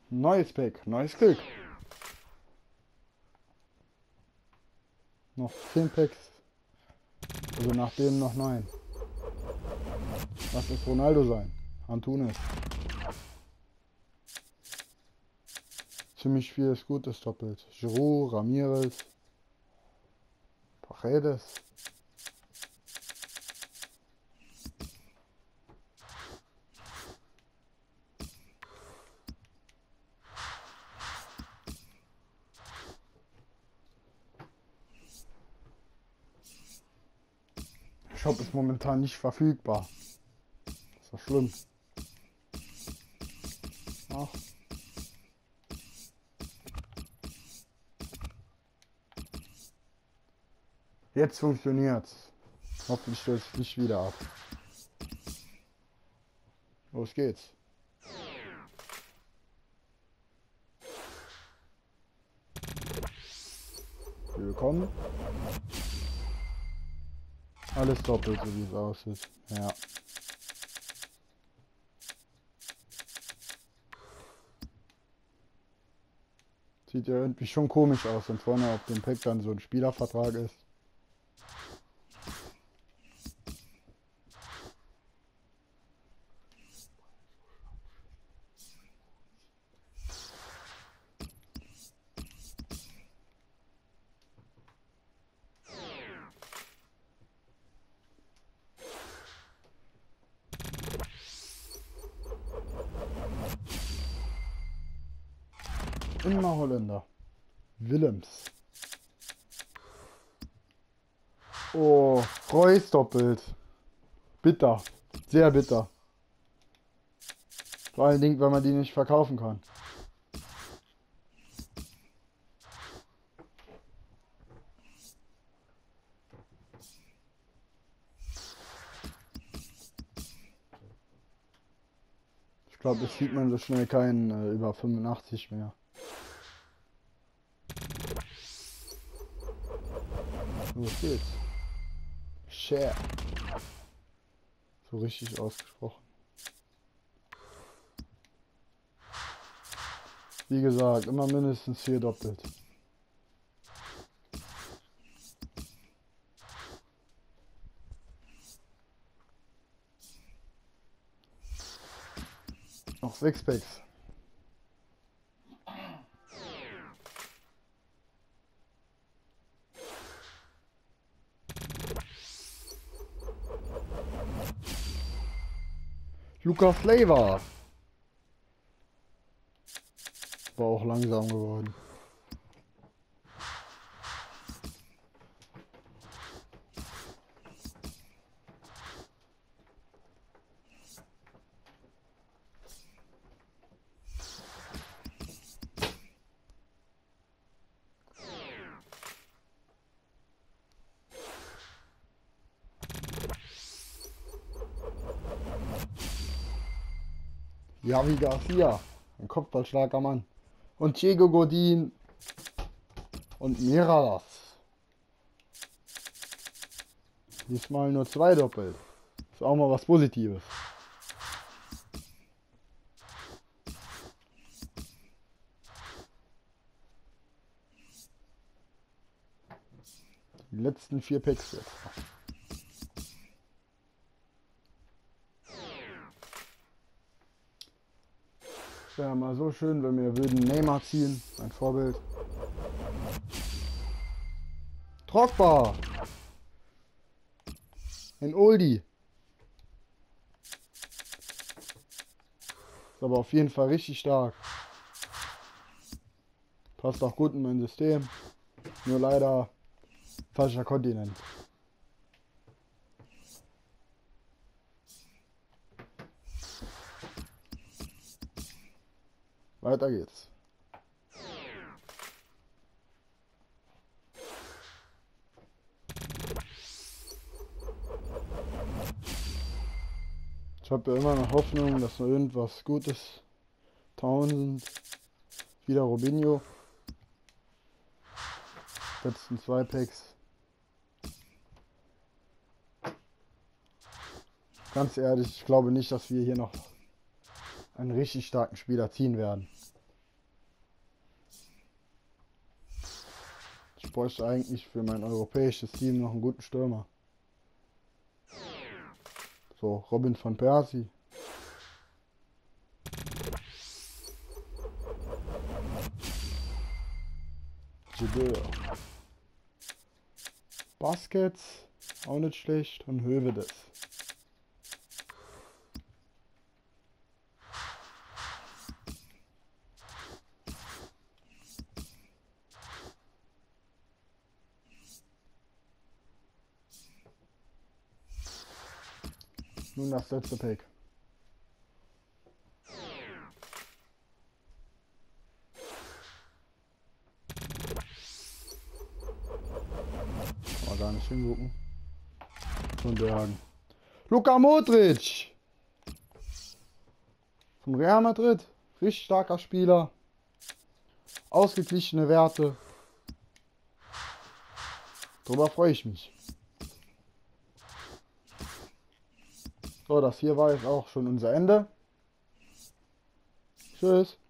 Neues Pack, neues Glück. Noch 10 Packs. Also nach dem noch 9. Lass es Ronaldo sein. Antunes. Ziemlich vieles Gutes doppelt. Giroud, Ramirez, Paredes. Shop ist momentan nicht verfügbar. Ist doch schlimm. Ach. Jetzt funktioniert's. Hoffentlich stürzt es nicht wieder ab. Los geht's. Willkommen. Alles doppelt, so wie es aussieht. Ja. Sieht ja irgendwie schon komisch aus, wenn vorne auf dem Pack dann so ein Spielervertrag ist. Immer Holländer. Willems. Oh, Reus doppelt. Bitter. Sehr bitter. Vor allen Dingen, weil man die nicht verkaufen kann. Ich glaube, es sieht man so schnell keinen über 85 mehr. Los geht's. Share. So richtig ausgesprochen. Wie gesagt, immer mindestens 4 doppelt. Noch 6 Packs. Lukas Leiva. War auch langsam geworden. Javi Garcia, ein kopfballstarker Mann. Und Diego Godin und Miralas. Diesmal nur 2 doppelt. Ist auch mal was Positives. Die letzten 4 Packs jetzt. Wäre mal so schön, wenn wir würden Neymar ziehen. Ein Vorbild. Drogba. Ein Oldie. Ist aber auf jeden Fall richtig stark. Passt auch gut in mein System. Nur leider falscher Kontinent. Weiter geht's. Ich habe ja immer noch Hoffnung, dass noch irgendwas Gutes. Townsend. Wieder Robinho. Letzten 2 Packs. Ganz ehrlich, ich glaube nicht, dass wir hier noch einen richtig starken Spieler ziehen werden. bräuchte eigentlich für mein europäisches Team noch einen guten Stürmer. So, Robin van Persie. Gedeur. Baskets, auch nicht schlecht. Und Hövedes. Nun das letzte Pack. Mal gar nicht hingucken. Von Bergen. Luka Modric! Von Real Madrid. Richtig starker Spieler. Ausgeglichene Werte. Darüber freue ich mich. So, das hier war jetzt auch schon unser Ende. Tschüss.